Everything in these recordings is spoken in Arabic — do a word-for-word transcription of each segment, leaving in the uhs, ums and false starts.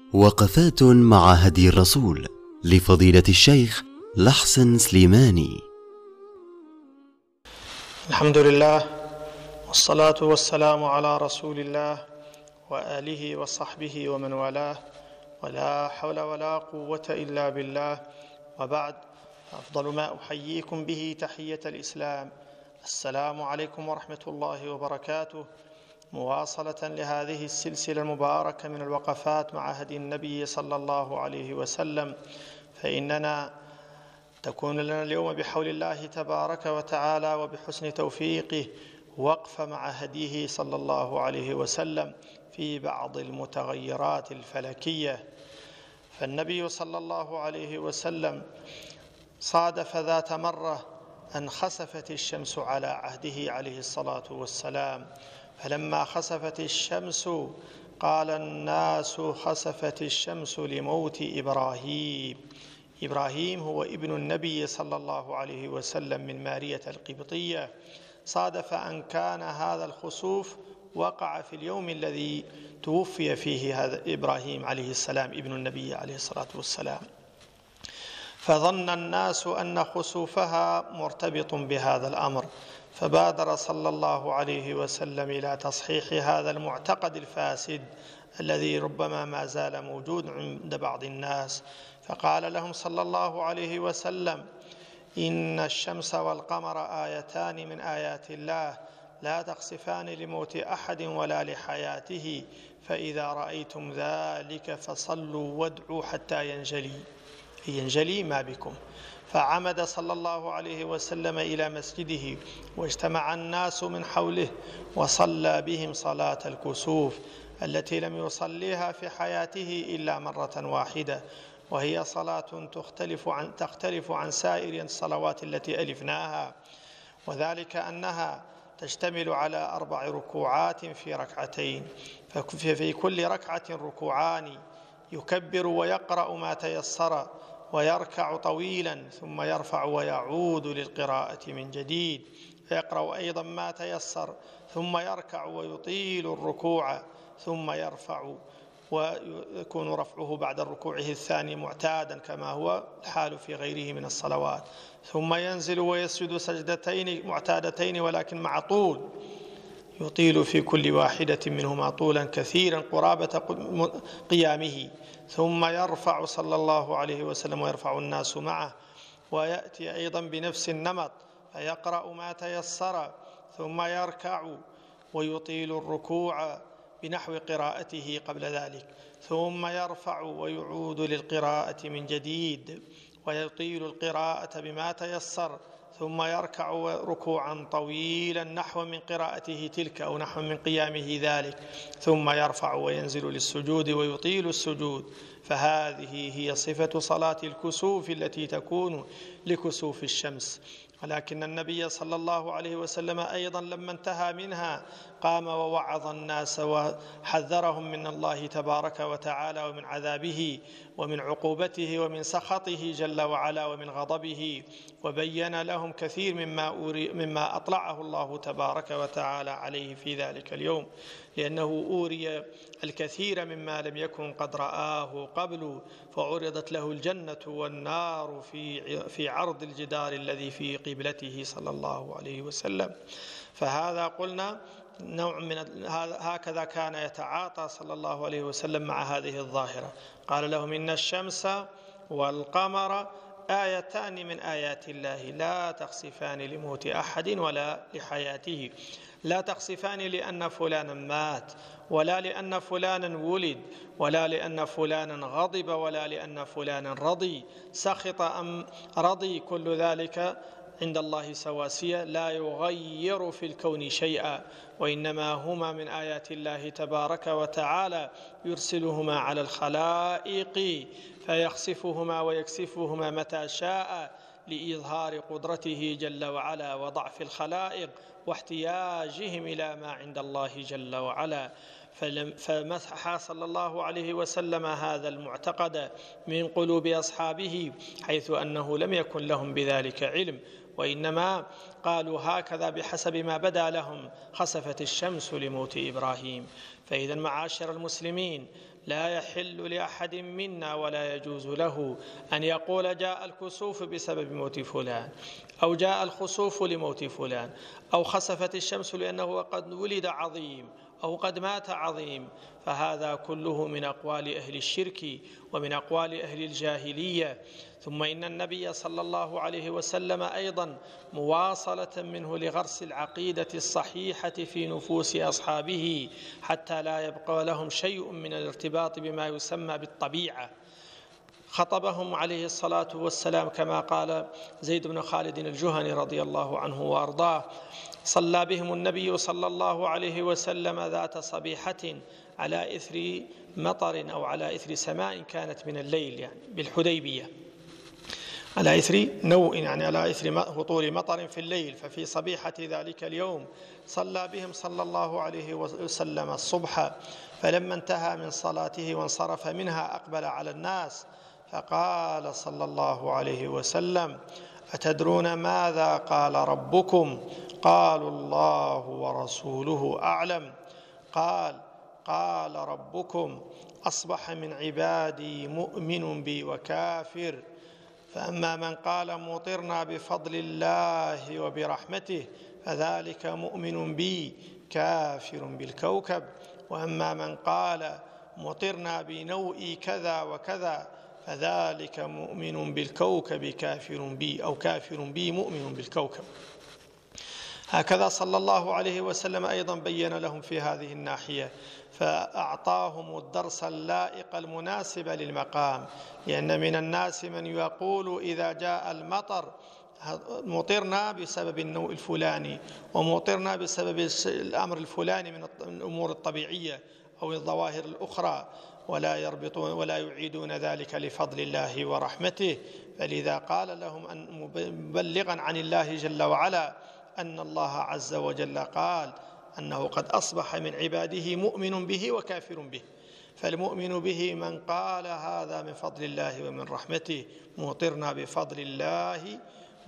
وقفات مع هدي الرسول لفضيلة الشيخ لحسن سليماني. الحمد لله والصلاة والسلام على رسول الله وآله وصحبه ومن والاه، ولا حول ولا قوة إلا بالله، وبعد. أفضل ما أحييكم به تحية الإسلام، السلام عليكم ورحمة الله وبركاته، مواصلة لهذه السلسلة المباركة من الوقفات مع هدي النبي صلى الله عليه وسلم. فإننا تكون لنا اليوم بحول الله تبارك وتعالى وبحسن توفيقه وقفة مع هديه صلى الله عليه وسلم في بعض المتغيرات الفلكية. فالنبي صلى الله عليه وسلم صادف ذات مرة أن خسفت الشمس على عهده عليه الصلاة والسلام، فلما خسفت الشمس قال الناس خسفت الشمس لموت إبراهيم. إبراهيم هو ابن النبي صلى الله عليه وسلم من مارية القبطية. صادف أن كان هذا الخسوف وقع في اليوم الذي توفي فيه هذا إبراهيم عليه السلام ابن النبي عليه الصلاة والسلام، فظن الناس أن خسوفها مرتبط بهذا الأمر، فبادر صلى الله عليه وسلم إلى تصحيح هذا المعتقد الفاسد الذي ربما ما زال موجود عند بعض الناس. فقال لهم صلى الله عليه وسلم: إن الشمس والقمر آيتان من آيات الله لا تخسفان لموت أحد ولا لحياته، فإذا رأيتم ذلك فصلوا وادعوا حتى ينجلي ينجلي ما بكم. فعمد صلى الله عليه وسلم إلى مسجده، واجتمع الناس من حوله وصلى بهم صلاة الكسوف التي لم يصليها في حياته إلا مرة واحدة، وهي صلاة تختلف عن, تختلف عن سائر الصلوات التي ألفناها، وذلك أنها تشتمل على أربع ركوعات في ركعتين، ففي كل ركعة ركوعان، يكبر ويقرأ ما تيسر ويركع طويلا ثم يرفع ويعود للقراءة من جديد، فيقرأ أيضا ما تيسر ثم يركع ويطيل الركوع ثم يرفع، ويكون رفعه بعد ركوعه الثاني معتادا كما هو الحال في غيره من الصلوات، ثم ينزل ويسجد سجدتين معتادتين ولكن مع طول، يطيل في كل واحدة منهما طولا كثيرا قرابة قيامه، ثم يرفع صلى الله عليه وسلم ويرفع الناس معه، ويأتي أيضا بنفس النمط فيقرأ ما تيسر ثم يركع ويطيل الركوع بنحو قراءته قبل ذلك، ثم يرفع ويعود للقراءة من جديد ويطيل القراءة بما تيسر، ثم يركع ركوعا طويلا نحو من قراءته تلك أو نحو من قيامه ذلك، ثم يرفع وينزل للسجود ويطيل السجود. فهذه هي صفة صلاة الكسوف التي تكون لكسوف الشمس. ولكن النبي صلى الله عليه وسلم أيضا لما انتهى منها قام ووعظ الناس وحذرهم من الله تبارك وتعالى ومن عذابه ومن عقوبته ومن سخطه جل وعلا ومن غضبه، وبين لهم كثير مما, مما أطلعه الله تبارك وتعالى عليه في ذلك اليوم، لأنه أوري الكثير مما لم يكن قد رآه قبل، فعرضت له الجنة والنار في في عرض الجدار الذي في قبلته صلى الله عليه وسلم. فهذا قلنا نوع من هكذا كان يتعاطى صلى الله عليه وسلم مع هذه الظاهرة. قال لهم: إن الشمس والقمر آيتان من آيات الله لا تخسفان لموت أحد ولا لحياته. لا تخسفان لأن فلانا مات، ولا لأن فلانا ولد، ولا لأن فلانا غضب، ولا لأن فلانا رضي. سخط أم رضي كل ذلك عند الله سواسية، لا يغير في الكون شيئا، وإنما هما من آيات الله تبارك وتعالى يرسلهما على الخلائق فيخسفهما ويكسفهما متى شاء لإظهار قدرته جل وعلا وضعف الخلائق واحتياجهم إلى ما عند الله جل وعلا. فمسح صلى الله عليه وسلم هذا المعتقد من قلوب أصحابه، حيث أنه لم يكن لهم بذلك علم، وإنما قالوا هكذا بحسب ما بدا لهم: خسفت الشمس لموت إبراهيم. فإذا معاشر المسلمين، لا يحل لأحد منا ولا يجوز له أن يقول جاء الكسوف بسبب موت فلان، أو جاء الخسوف لموت فلان، أو خسفت الشمس لأنه قد ولد عظيم أو قد مات عظيم. فهذا كله من أقوال أهل الشرك ومن أقوال أهل الجاهلية. ثم إن النبي صلى الله عليه وسلم أيضا مواصلة منه لغرس العقيدة الصحيحة في نفوس أصحابه حتى لا يبقى لهم شيء من الارتباط بما يسمى بالطبيعة، خطبهم عليه الصلاة والسلام كما قال زيد بن خالد الجهني رضي الله عنه وأرضاه: صلى بهم النبي صلى الله عليه وسلم ذات صبيحة على إثر مطر أو على إثر سماء كانت من الليل، يعني بالحديبية، على إثر نوء، يعني على إثر هطول مطر في الليل. ففي صبيحة ذلك اليوم صلى بهم صلى الله عليه وسلم الصبح، فلما انتهى من صلاته وانصرف منها أقبل على الناس فقال صلى الله عليه وسلم: أتدرون ماذا قال ربكم؟ قالوا: الله ورسوله أعلم. قال: قال ربكم: أصبح من عبادي مؤمن بي وكافر، فأما من قال مطرنا بفضل الله وبرحمته فذلك مؤمن بي كافر بالكوكب، وأما من قال مطرنا بنوء كذا وكذا فذلك مؤمن بالكوكب كافر بي، أو كافر بي مؤمن بالكوكب. هكذا صلى الله عليه وسلم أيضا بين لهم في هذه الناحية، فأعطاهم الدرس اللائق المناسب للمقام، لأن من الناس من يقول إذا جاء المطر مطرنا بسبب النوء الفلاني، ومطرنا بسبب الأمر الفلاني من الأمور الطبيعية أو الظواهر الأخرى، ولا يربطون ولا يعيدون ذلك لفضل الله ورحمته. فلذا قال لهم أن مبلغا عن الله جل وعلا أن الله عز وجل قال أنه قد أصبح من عباده مؤمن به وكافر به. فالمؤمن به من قال هذا من فضل الله ومن رحمته، مطرنا بفضل الله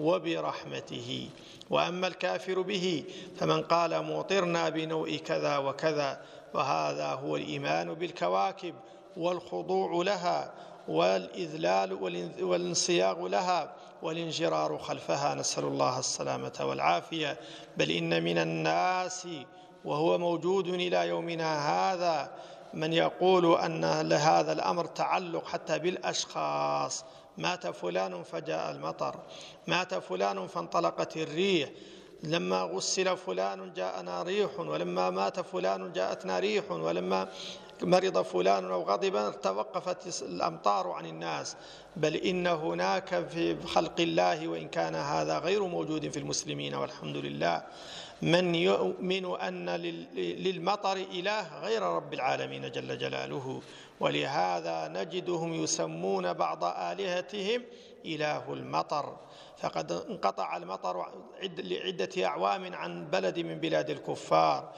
وبرحمته. وأما الكافر به فمن قال مطرنا بنوء كذا وكذا، وهذا هو الإيمان بالكواكب والخضوع لها والإذلال والانصياغ لها والانجرار خلفها، نسأل الله السلامة والعافية. بل إن من الناس وهو موجود إلى يومنا هذا من يقول أن لهذا الأمر تعلق حتى بالأشخاص: مات فلان فجاء المطر، مات فلان فانطلقت الريح، لما غسل فلان جاءنا ريح، ولما مات فلان جاءتنا ريح، ولما مرض فلان أو غضب توقفت الأمطار عن الناس. بل إن هناك في خلق الله، وإن كان هذا غير موجود في المسلمين والحمد لله، من يؤمن أن للمطر إله غير رب العالمين جل جلاله، ولهذا نجدهم يسمون بعض آلهتهم إله المطر. فقد انقطع المطر لعدة أعوام عن بلد من بلاد الكفار،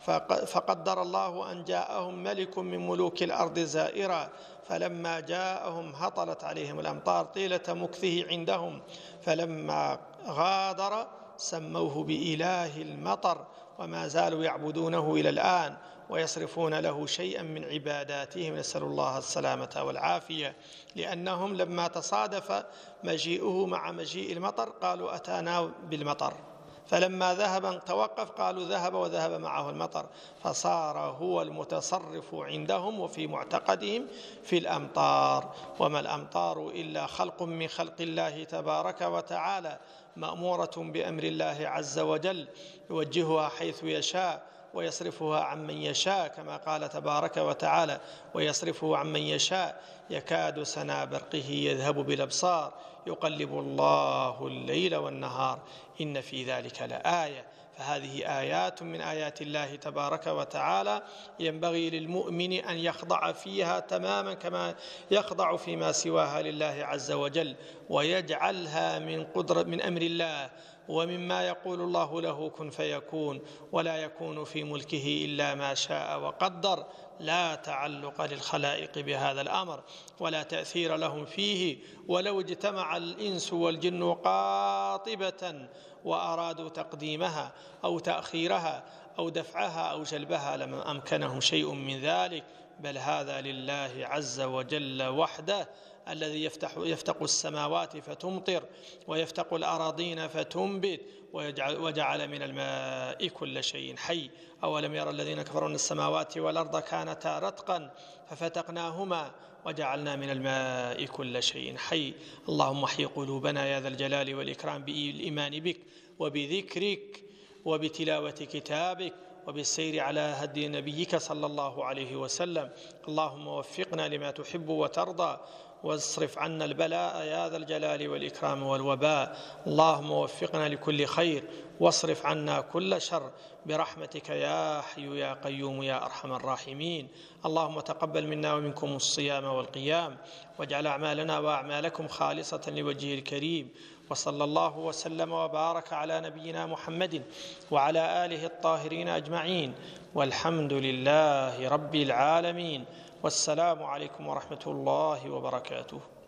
فقدر الله أن جاءهم ملك من ملوك الأرض زائرا، فلما جاءهم هطلت عليهم الأمطار طيلة مكثه عندهم، فلما غادر سموه بإله المطر، وما زالوا يعبدونه إلى الآن ويصرفون له شيئا من عباداتهم، نسأل الله السلامة والعافية. لأنهم لما تصادف مجيئه مع مجيء المطر قالوا أتانا بالمطر، فلما ذهب توقف قالوا ذهب وذهب معه المطر، فصار هو المتصرف عندهم وفي معتقدهم في الأمطار. وما الأمطار إلا خلق من خلق الله تبارك وتعالى، مأمورة بأمر الله عز وجل، يوجهها حيث يشاء ويصرفها عن من يشاء، كما قال تبارك وتعالى: ويصرفه عن من يشاء يكاد سنا برقه يذهب بالأبصار يقلب الله الليل والنهار إن في ذلك لآية. فهذه آيات من آيات الله تبارك وتعالى، ينبغي للمؤمن أن يخضع فيها تماما كما يخضع فيما سواها لله عز وجل، ويجعلها من قدرة من أمر الله ومما يقول الله له كن فيكون، ولا يكون في ملكه إلا ما شاء وقدر. لا تعلق للخلائق بهذا الأمر ولا تأثير لهم فيه. ولو اجتمع الإنس والجن قاطبة وأرادوا تقديمها أو تأخيرها أو دفعها أو جلبها لما أمكنهم شيء من ذلك، بل هذا لله عز وجل وحده، الذي يفتح يفتق السماوات فتمطر ويفتق الأراضين فتنبت ويجعل وجعل من الماء كل شيء حي. أولم يرى الذين كفروا أن السماوات والأرض كانتا رتقا ففتقناهما وجعلنا من الماء كل شيء حي. اللهم احي قلوبنا يا ذا الجلال والإكرام بالإيمان بك وبذكرك وبتلاوة كتابك وبالسير على هدي نبيك صلى الله عليه وسلم. اللهم وفقنا لما تحب وترضى واصرف عنا البلاء يا ذا الجلال والإكرام والوباء. اللهم وفقنا لكل خير واصرف عنا كل شر برحمتك يا حي يا قيوم يا أرحم الراحمين. اللهم تقبل منا ومنكم الصيام والقيام، واجعل أعمالنا وأعمالكم خالصة لوجهه الكريم. وصلى الله وسلم وبارك على نبينا محمد وعلى آله الطاهرين أجمعين، والحمد لله رب العالمين. والسلام عليكم ورحمة الله وبركاته.